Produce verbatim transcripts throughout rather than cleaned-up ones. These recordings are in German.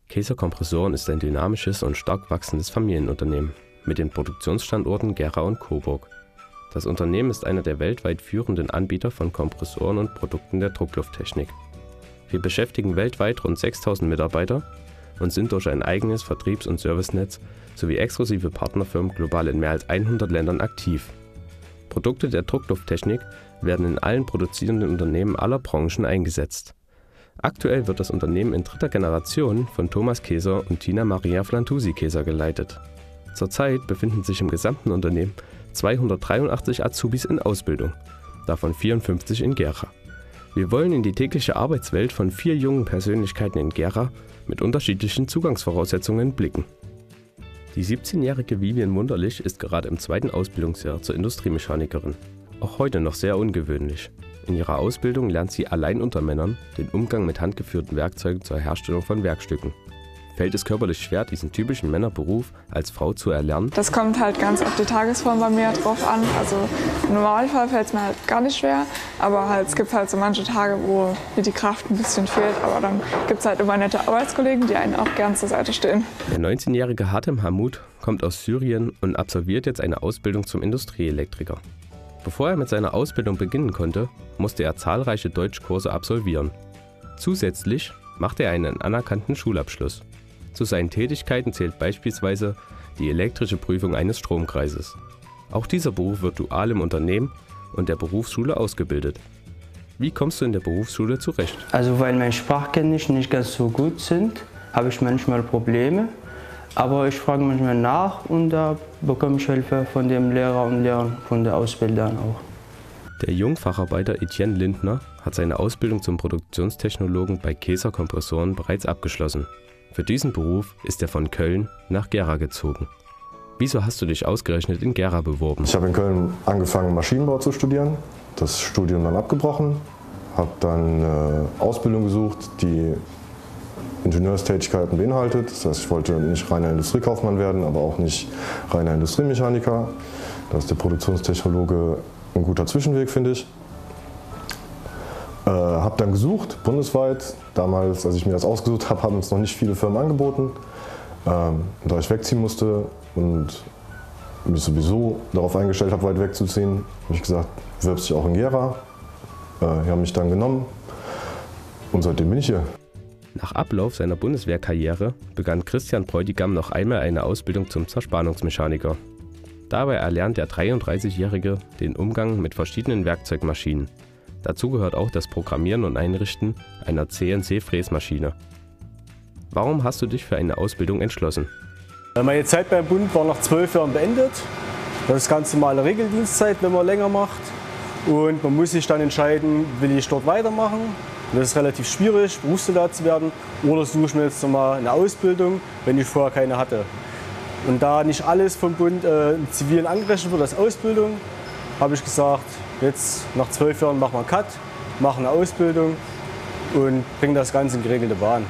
Kaeser Kompressoren ist ein dynamisches und stark wachsendes Familienunternehmen mit den Produktionsstandorten Gera und Coburg. Das Unternehmen ist einer der weltweit führenden Anbieter von Kompressoren und Produkten der Drucklufttechnik. Wir beschäftigen weltweit rund sechstausend Mitarbeiter und sind durch ein eigenes Vertriebs- und Servicenetz sowie exklusive Partnerfirmen global in mehr als hundert Ländern aktiv. Produkte der Drucklufttechnik werden in allen produzierenden Unternehmen aller Branchen eingesetzt. Aktuell wird das Unternehmen in dritter Generation von Thomas Kaeser und Tina Maria Flantusi Kaeser geleitet. Zurzeit befinden sich im gesamten Unternehmen zweihundertdreiundachtzig Azubis in Ausbildung, davon vierundfünfzig in Gera. Wir wollen in die tägliche Arbeitswelt von vier jungen Persönlichkeiten in Gera mit unterschiedlichen Zugangsvoraussetzungen blicken. Die siebzehnjährige Vivian Wunderlich ist gerade im zweiten Ausbildungsjahr zur Industriemechanikerin. Auch heute noch sehr ungewöhnlich. In ihrer Ausbildung lernt sie allein unter Männern den Umgang mit handgeführten Werkzeugen zur Herstellung von Werkstücken. Fällt es körperlich schwer, diesen typischen Männerberuf als Frau zu erlernen? Das kommt halt ganz auf die Tagesform bei mir drauf an. Also im Normalfall fällt es mir halt gar nicht schwer, aber halt, es gibt halt so manche Tage, wo mir die Kraft ein bisschen fehlt. Aber dann gibt es halt immer nette Arbeitskollegen, die einen auch gern zur Seite stehen. Der neunzehnjährige Hatem Hamoud kommt aus Syrien und absolviert jetzt eine Ausbildung zum Industrieelektriker. Bevor er mit seiner Ausbildung beginnen konnte, musste er zahlreiche Deutschkurse absolvieren. Zusätzlich machte er einen anerkannten Schulabschluss. Zu seinen Tätigkeiten zählt beispielsweise die elektrische Prüfung eines Stromkreises. Auch dieser Beruf wird dual im Unternehmen und der Berufsschule ausgebildet. Wie kommst du in der Berufsschule zurecht? Also weil meine Sprachkenntnisse nicht ganz so gut sind, habe ich manchmal Probleme. Aber ich frage manchmal nach und da bekomme ich Hilfe von dem Lehrer und Lehrern, von der Ausbildern auch. Der Jungfacharbeiter Etienne Lindner hat seine Ausbildung zum Produktionstechnologen bei Kaeser Kompressoren bereits abgeschlossen. Für diesen Beruf ist er von Köln nach Gera gezogen. Wieso hast du dich ausgerechnet in Gera beworben? Ich habe in Köln angefangen, Maschinenbau zu studieren, das Studium dann abgebrochen, habe dann eine Ausbildung gesucht, die Ingenieurstätigkeiten beinhaltet. Das heißt, ich wollte nicht reiner Industriekaufmann werden, aber auch nicht reiner Industriemechaniker. Da ist der Produktionstechnologe ein guter Zwischenweg, finde ich. Äh, habe dann gesucht, bundesweit. Damals, als ich mir das ausgesucht habe, haben uns noch nicht viele Firmen angeboten. Ähm, da ich wegziehen musste und mich sowieso darauf eingestellt habe, weit wegzuziehen, habe ich gesagt, bewirbst dich auch in Gera. Äh, die haben mich dann genommen und seitdem bin ich hier. Nach Ablauf seiner Bundeswehrkarriere begann Christian Bräutigam noch einmal eine Ausbildung zum Zerspannungsmechaniker. Dabei erlernt der dreiunddreißigjährige den Umgang mit verschiedenen Werkzeugmaschinen. Dazu gehört auch das Programmieren und Einrichten einer C N C-Fräsmaschine. Warum hast du dich für eine Ausbildung entschlossen? Meine Zeit beim Bund war nach zwölf Jahren beendet. Das ist ganz normale Regeldienstzeit, wenn man länger macht. Und man muss sich dann entscheiden, will ich dort weitermachen. Und das ist relativ schwierig, Berufssoldat zu werden, oder suche ich mir jetzt nochmal eine Ausbildung, wenn ich vorher keine hatte. Und da nicht alles vom Bund äh, im Zivilen angerechnet wird als Ausbildung, habe ich gesagt, jetzt nach zwölf Jahren machen wir einen Cut, machen eine Ausbildung und bringen das Ganze in geregelte Bahn.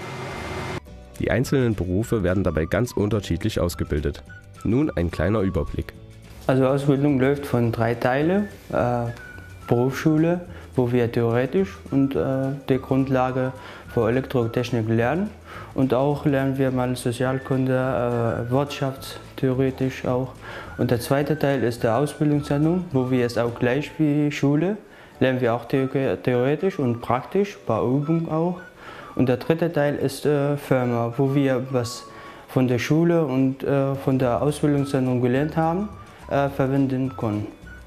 Die einzelnen Berufe werden dabei ganz unterschiedlich ausgebildet. Nun ein kleiner Überblick. Also Ausbildung läuft von drei Teilen. Äh, Berufsschule, wo wir theoretisch und äh, die Grundlage für Elektrotechnik lernen. Und auch lernen wir mal Sozialkunde, äh, Wirtschaft theoretisch auch. Und der zweite Teil ist der Ausbildungszentrum, wo wir es auch gleich wie Schule lernen wir auch theoretisch und praktisch, bei Übung auch. Und der dritte Teil ist äh, Firma, wo wir was von der Schule und äh, von der Ausbildungszentrum gelernt haben, äh, verwenden können.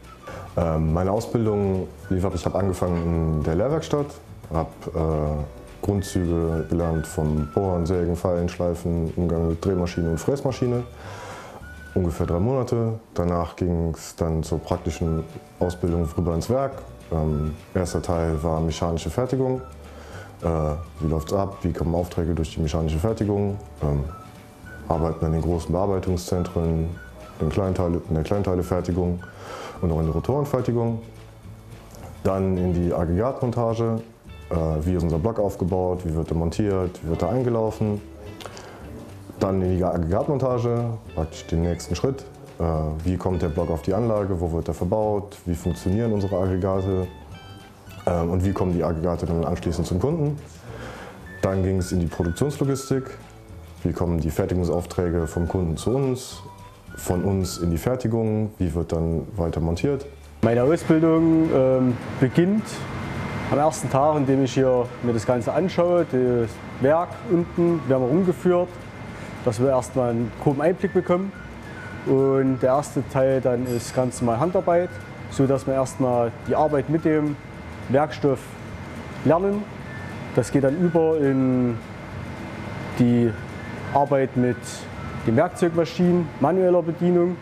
Ähm, meine Ausbildung lief ab, ich habe angefangen in der Lehrwerkstatt, habe äh, Grundzüge gelernt vom Bohren, Sägen, Feilen, Schleifen, Umgang mit Drehmaschine und Fräsmaschine. Ungefähr drei Monate. Danach ging es dann zur praktischen Ausbildung rüber ins Werk. Ähm, erster Teil war mechanische Fertigung. Äh, wie läuft es ab? Wie kommen Aufträge durch die mechanische Fertigung? Ähm, arbeiten in den großen Bearbeitungszentren, in, Kleinteile, in der Kleinteilefertigung und auch in der Rotorenfertigung. Dann in die Aggregatmontage. Äh, wie ist unser Block aufgebaut? Wie wird er montiert? Wie wird er eingelaufen? Dann in die Aggregatmontage, praktisch den nächsten Schritt. Äh, wie kommt der Block auf die Anlage? Wo wird er verbaut? Wie funktionieren unsere Aggregate? Äh, und wie kommen die Aggregate dann anschließend zum Kunden? Dann ging es in die Produktionslogistik. Wie kommen die Fertigungsaufträge vom Kunden zu uns, von uns in die Fertigung, wie wird dann weiter montiert? Meine Ausbildung ähm, beginnt am ersten Tag, in dem ich hier mir das Ganze anschaue. Das Werk unten werden wir rumgeführt, dass wir erstmal einen groben Einblick bekommen. Und der erste Teil dann ist ganz normal Handarbeit, sodass wir erstmal die Arbeit mit dem Werkstoff lernen. Das geht dann über in die Arbeit mit den Werkzeugmaschinen, manueller Bedienung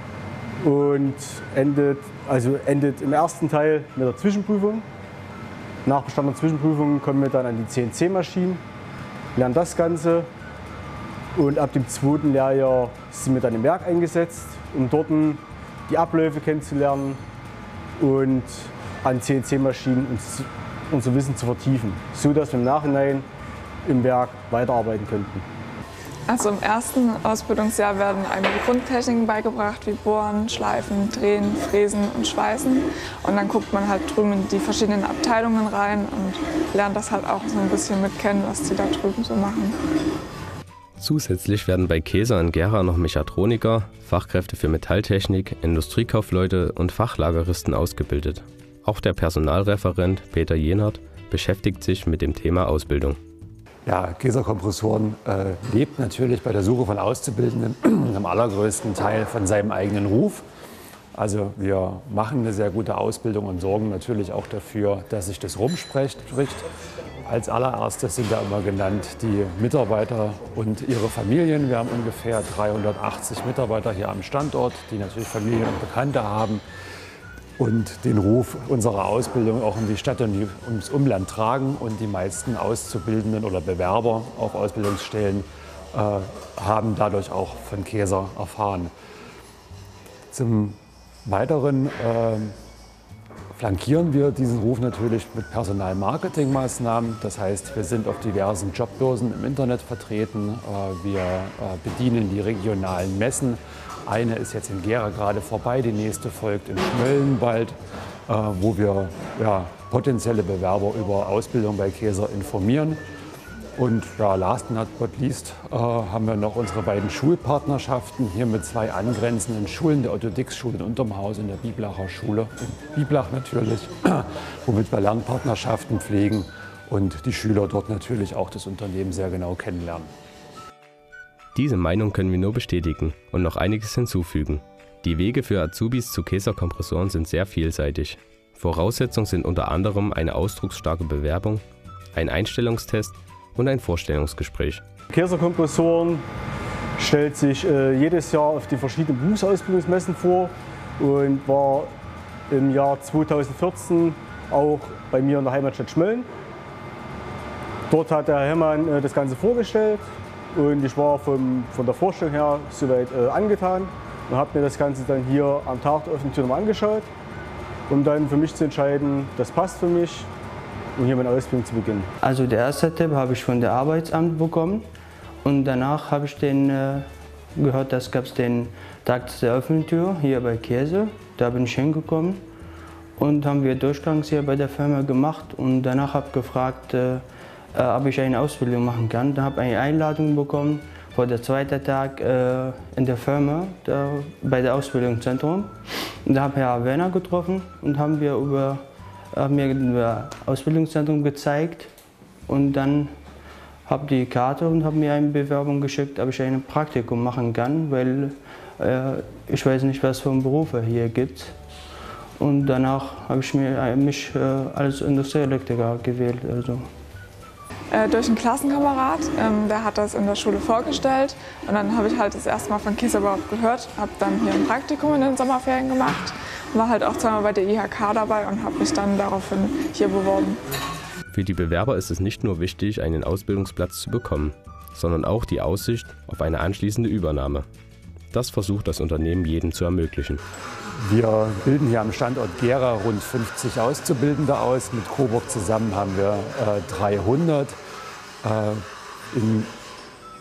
und endet, also endet im ersten Teil mit der Zwischenprüfung. Nach Bestand der Zwischenprüfung kommen wir dann an die C N C-Maschinen, lernen das Ganze und ab dem zweiten Lehrjahr sind wir dann im Werk eingesetzt, um dort die Abläufe kennenzulernen und an C N C-Maschinen uns unser Wissen zu vertiefen, sodass wir im Nachhinein im Werk weiterarbeiten könnten. Also im ersten Ausbildungsjahr werden einem die Grundtechniken beigebracht, wie Bohren, Schleifen, Drehen, Fräsen und Schweißen. Und dann guckt man halt drüben in die verschiedenen Abteilungen rein und lernt das halt auch so ein bisschen mit kennen, was die da drüben so machen. Zusätzlich werden bei Keser in Gera noch Mechatroniker, Fachkräfte für Metalltechnik, Industriekaufleute und Fachlageristen ausgebildet. Auch der Personalreferent Peter Jenert beschäftigt sich mit dem Thema Ausbildung. Ja, Keser Kompressoren äh, lebt natürlich bei der Suche von Auszubildenden am allergrößten Teil von seinem eigenen Ruf. Also wir machen eine sehr gute Ausbildung und sorgen natürlich auch dafür, dass sich das rumspricht. Als allererstes sind da immer genannt die Mitarbeiter und ihre Familien. Wir haben ungefähr dreihundertachtzig Mitarbeiter hier am Standort, die natürlich Familien und Bekannte haben und den Ruf unserer Ausbildung auch in die Stadt und die, ums Umland tragen. Und die meisten Auszubildenden oder Bewerber auf Ausbildungsstellen äh, haben dadurch auch von Keser erfahren. Zum Weiteren äh, flankieren wir diesen Ruf natürlich mit Personalmarketingmaßnahmen. Das heißt, wir sind auf diversen Jobbörsen im Internet vertreten. Äh, wir äh, bedienen die regionalen Messen. Eine ist jetzt in Gera gerade vorbei, die nächste folgt in Schmölln bald, äh, wo wir ja, potenzielle Bewerber über Ausbildung bei Keser informieren. Und ja, last but not least äh, haben wir noch unsere beiden Schulpartnerschaften hier mit zwei angrenzenden Schulen, der Otto-Dix-Schule in Untermhaus und der Biblacher Schule in Biblach natürlich, womit wir Lernpartnerschaften pflegen und die Schüler dort natürlich auch das Unternehmen sehr genau kennenlernen. Diese Meinung können wir nur bestätigen und noch einiges hinzufügen. Die Wege für Azubis zu Keser Kompressoren sind sehr vielseitig. Voraussetzungen sind unter anderem eine ausdrucksstarke Bewerbung, ein Einstellungstest und ein Vorstellungsgespräch. Keser Kompressoren stellt sich äh, jedes Jahr auf die verschiedenen Berufsausbildungsmessen vor und war im Jahr zweitausendvierzehn auch bei mir in der Heimatstadt Schmölln. Dort hat der Herr Hemmmann äh, das Ganze vorgestellt. Und ich war vom, von der Vorstellung her soweit äh, angetan und habe mir das Ganze dann hier am Tag der offenen Tür nochmal angeschaut, um dann für mich zu entscheiden, das passt für mich, um hier meine Ausbildung zu beginnen. Also der erste Tipp habe ich von der Arbeitsamt bekommen und danach habe ich den, äh, gehört, dass gab es den Tag der offenen Tür hier bei Keser. Da bin ich hingekommen und haben wir Durchgangs hier bei der Firma gemacht und danach habe ich gefragt, äh, Äh, ob ich eine Ausbildung machen kann. Da habe ich eine Einladung bekommen für den zweiten Tag äh, in der Firma, da, bei der Ausbildungszentrum. Und da habe ich Herrn Werner getroffen und haben wir über, haben mir das Ausbildungszentrum gezeigt. Und dann habe ich die Karte und habe mir eine Bewerbung geschickt, ob ich ein Praktikum machen kann, weil äh, ich weiß nicht, was für Berufe hier gibt. Und danach habe ich mir, mich äh, als Industrieelektriker gewählt. Also. Äh, durch einen Klassenkamerad, ähm, der hat das in der Schule vorgestellt und dann habe ich halt das erste Mal von Keser überhaupt gehört, habe dann hier ein Praktikum in den Sommerferien gemacht, war halt auch zweimal bei der I H K dabei und habe mich dann daraufhin hier beworben. Für die Bewerber ist es nicht nur wichtig, einen Ausbildungsplatz zu bekommen, sondern auch die Aussicht auf eine anschließende Übernahme. Das versucht das Unternehmen jedem zu ermöglichen. Wir bilden hier am Standort Gera rund fünfzig Auszubildende aus. Mit Coburg zusammen haben wir äh, dreihundert. Äh, in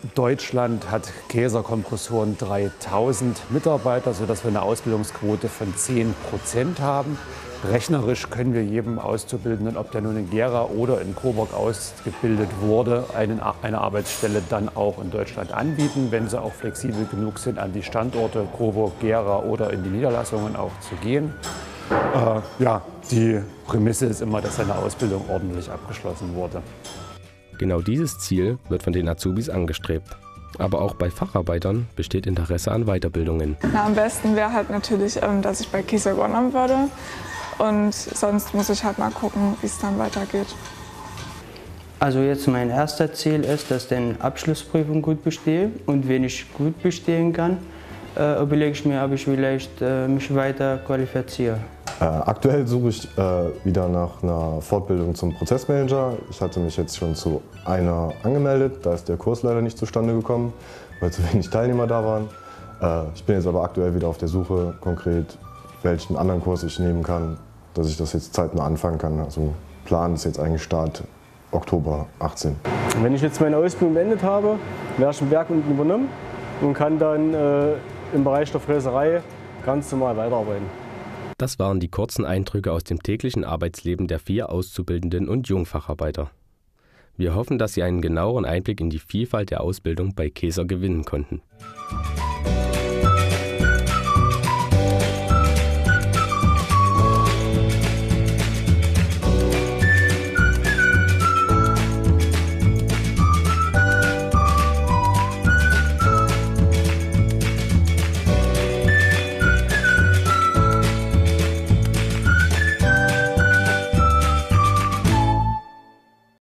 Deutschland hat Kaeser Kompressoren dreitausend Mitarbeiter, sodass wir eine Ausbildungsquote von zehn Prozent haben. Rechnerisch können wir jedem Auszubildenden, ob der nun in Gera oder in Coburg ausgebildet wurde, einen, eine Arbeitsstelle dann auch in Deutschland anbieten, wenn sie auch flexibel genug sind, an die Standorte Coburg, Gera oder in die Niederlassungen auch zu gehen. Äh, ja, die Prämisse ist immer, dass seine Ausbildung ordentlich abgeschlossen wurde. Genau dieses Ziel wird von den Azubis angestrebt. Aber auch bei Facharbeitern besteht Interesse an Weiterbildungen. Na, am besten wäre halt natürlich, dass ich bei Kaeser übernommen würde. Und sonst muss ich halt mal gucken, wie es dann weitergeht. Also jetzt mein erster Ziel ist, dass ich die Abschlussprüfung gut bestehe. Und wenn ich gut bestehen kann, äh, überlege ich mir, ob ich vielleicht äh, mich weiter qualifiziere. Äh, aktuell suche ich äh, wieder nach einer Fortbildung zum Prozessmanager. Ich hatte mich jetzt schon zu einer angemeldet, da ist der Kurs leider nicht zustande gekommen, weil zu wenig Teilnehmer da waren. Äh, ich bin jetzt aber aktuell wieder auf der Suche konkret, welchen anderen Kurs ich nehmen kann, dass ich das jetzt zeitnah anfangen kann. Also Plan ist jetzt eigentlich Start Oktober achtzehn. Wenn ich jetzt meine Ausbildung beendet habe, werde ich im Werk unten übernommen und kann dann äh, im Bereich der Fräserei ganz normal weiterarbeiten. Das waren die kurzen Eindrücke aus dem täglichen Arbeitsleben der vier Auszubildenden und Jungfacharbeiter. Wir hoffen, dass Sie einen genaueren Einblick in die Vielfalt der Ausbildung bei Kaeser gewinnen konnten.